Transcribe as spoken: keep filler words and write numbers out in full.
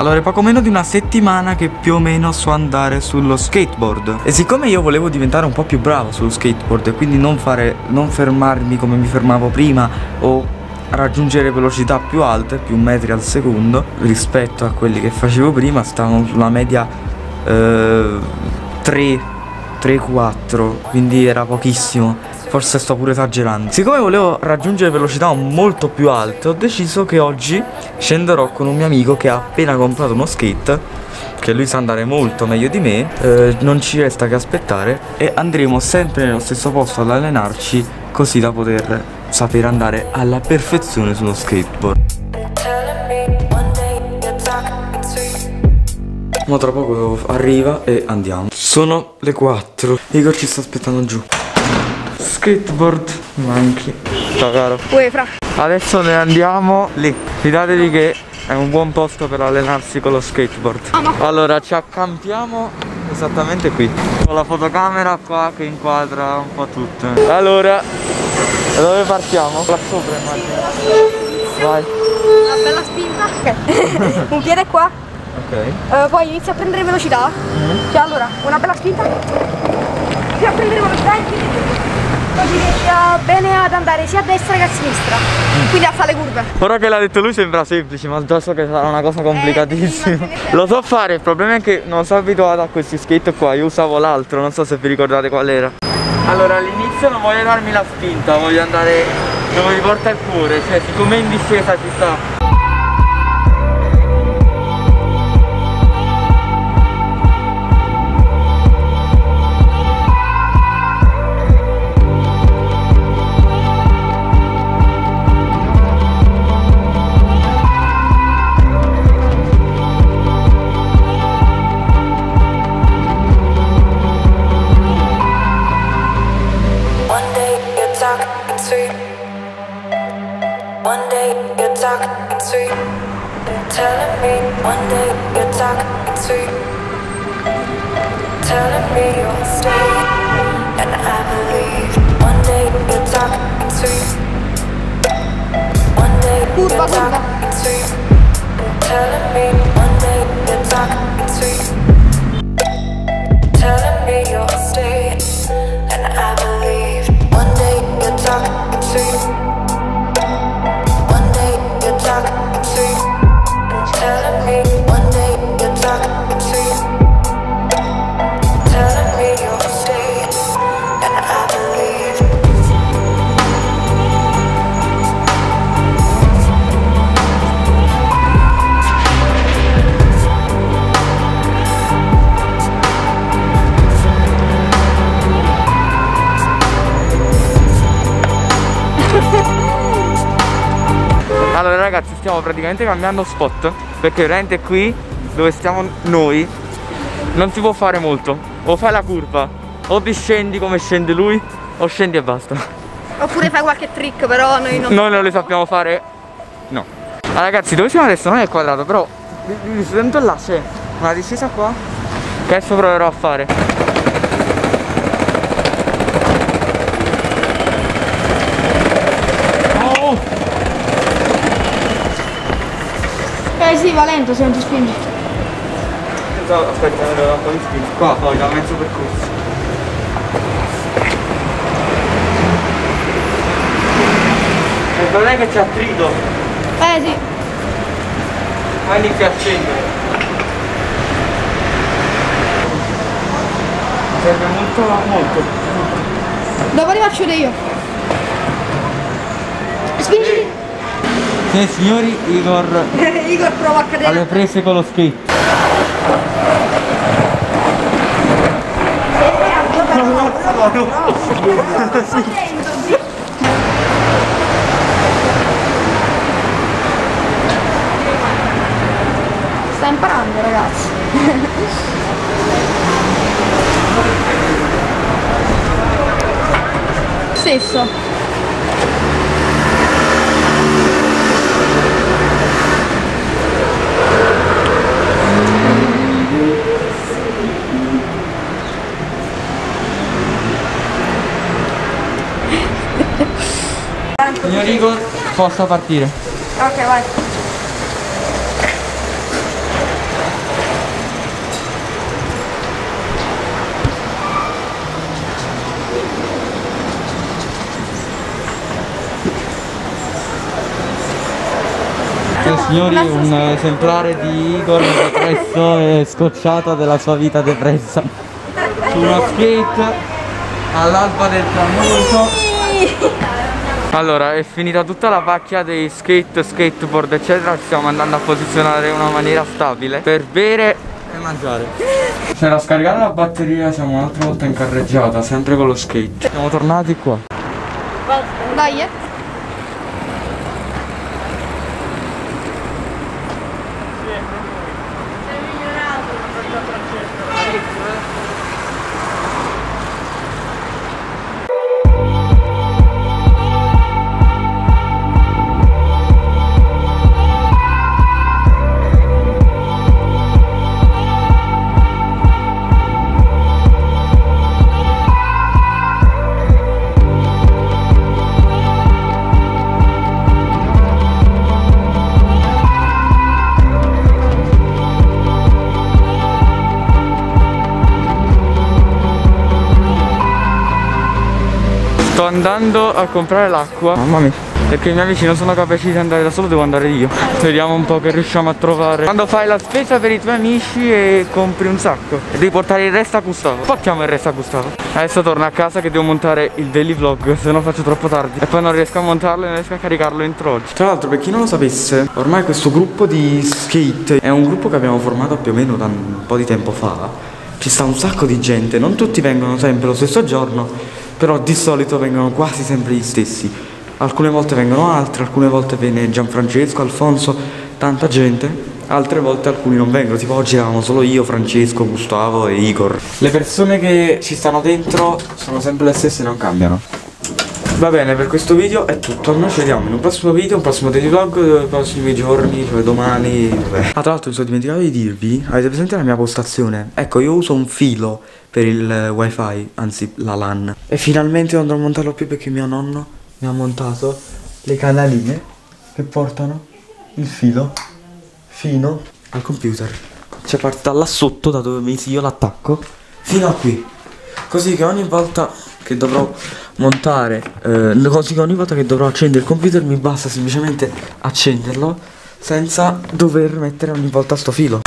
Allora è poco meno di una settimana che più o meno so andare sullo skateboard. E siccome io volevo diventare un po' più bravo sullo skateboard e quindi non fare, non fermarmi come mi fermavo prima o raggiungere velocità più alte, più metri al secondo rispetto a quelli che facevo prima, stavano sulla media eh, tre, tre, quattro, quindi era pochissimo. Forse sto pure esagerando. Siccome volevo raggiungere velocità molto più alte, ho deciso che oggi scenderò con un mio amico che ha appena comprato uno skate, che lui sa andare molto meglio di me, eh, non ci resta che aspettare, e andremo sempre nello stesso posto ad allenarci, così da poter sapere andare alla perfezione sullo skateboard. Ma tra poco arriva e andiamo. Sono le quattro. Igor ci sta aspettando giù. Skateboard manchi. Ciao caro. Uè, fra. Adesso ne andiamo lì. Fidatevi che è un buon posto per allenarsi con lo skateboard. Ah, no. Allora ci accampiamo esattamente qui, con la fotocamera qua che inquadra un po' tutto. Allora, da dove partiamo? Là sopra immagino. Vai. Una bella spinta. Ok. Un piede qua. Ok. Uh, poi inizia a prendere velocità. Mm. Cioè allora, una bella spinta. Inizia a prendere velocità e quindi poi si riesce a bene ad andare sia a destra che a sinistra. Mm. Quindi a fare le curve. Ora che l'ha detto lui sembra semplice, ma già so che sarà una cosa complicatissima. Eh, Lo so fare, il problema è che non sono abituato a questi skate qua, io usavo l'altro, non so se vi ricordate qual era. Allora all'inizio non voglio darmi la spinta, voglio andare dove mi porta il cuore, cioè siccome in discesa ci sta. One day you're talking sweet, telling me one day you're talking sweet, telling me you'll stay, and I believe. One day you're talking sweet, one day you're talking sweet, telling me one day you're talking sweet, telling me you'll stay, and I believe. One day you're talking sweet. Telling me one day you're talking sweet, telling me you'll stay, and I believe. Allora ragazzi, stiamo praticamente cambiando spot, perché veramente qui dove stiamo noi non si può fare molto. O fai la curva, o discendi come scende lui, o scendi e basta. Oppure fai qualche trick, però noi non... Noi non le sappiamo fare. No. Allora ragazzi, dove siamo adesso? Non è il quadrato, però lì dentro là c'è una discesa qua che adesso proverò a fare. Eh sì, va lento se non ti spingi. Aspetta, vedo un po' di spinta. Qua poi da mezzo percorso. Il problema è che c'è attrito. Eh sì. Ma inizia a scendere. Serve molto, molto. Dopo li faccio io. Spingi. Sì signori, Igor Igor prova a cadere alle prese con lo skate. Sta imparando ragazzi. Stesso. Signor Igor, posso partire? Ok, vai. Signori, un esemplare di Igor depresso e scocciato della sua vita depressa su uno skate all'alba del tramonto. Allora, è finita tutta la pacchia dei skate, skateboard eccetera. Ci stiamo andando a posizionare in una maniera stabile per bere e mangiare. C'era scaricata la batteria, siamo un'altra volta in carreggiata, sempre con lo skate. Siamo tornati qua. Dai, eh. Sto andando a comprare l'acqua. Mamma mia, perché i miei amici non sono capaci di andare da solo, devo andare io. Vediamo un po' che riusciamo a trovare. Quando fai la spesa per i tuoi amici e compri un sacco e devi portare il resto a Gustavo. Portiamo il resto a Gustavo. Adesso torno a casa che devo montare il daily vlog, se no faccio troppo tardi e poi non riesco a montarlo e non riesco a caricarlo entro oggi. Tra l'altro, per chi non lo sapesse, ormai questo gruppo di skate è un gruppo che abbiamo formato più o meno da un po' di tempo fa. Ci sta un sacco di gente, non tutti vengono sempre lo stesso giorno, però di solito vengono quasi sempre gli stessi. Alcune volte vengono altri, alcune volte viene Gianfrancesco, Alfonso, tanta gente. Altre volte alcuni non vengono, tipo oggi eravamo solo io, Francesco, Gustavo e Igor. Le persone che ci stanno dentro sono sempre le stesse e non cambiano. Va bene, per questo video è tutto. Noi ci vediamo in un prossimo video, un prossimo daily vlog, nei prossimi giorni, cioè domani, vabbè. Ah, tra l'altro mi sono dimenticato di dirvi, avete presente la mia postazione? Ecco, io uso un filo per il wifi, anzi la LAN. E finalmente non dovrò montarlo più perché mio nonno mi ha montato le canaline che portano il filo fino al computer. Cioè parte da là sotto, da dove mi io l'attacco, fino a qui. Così che ogni volta che dovrò montare, eh, così che ogni volta che dovrò accendere il computer mi basta semplicemente accenderlo senza dover mettere ogni volta sto filo.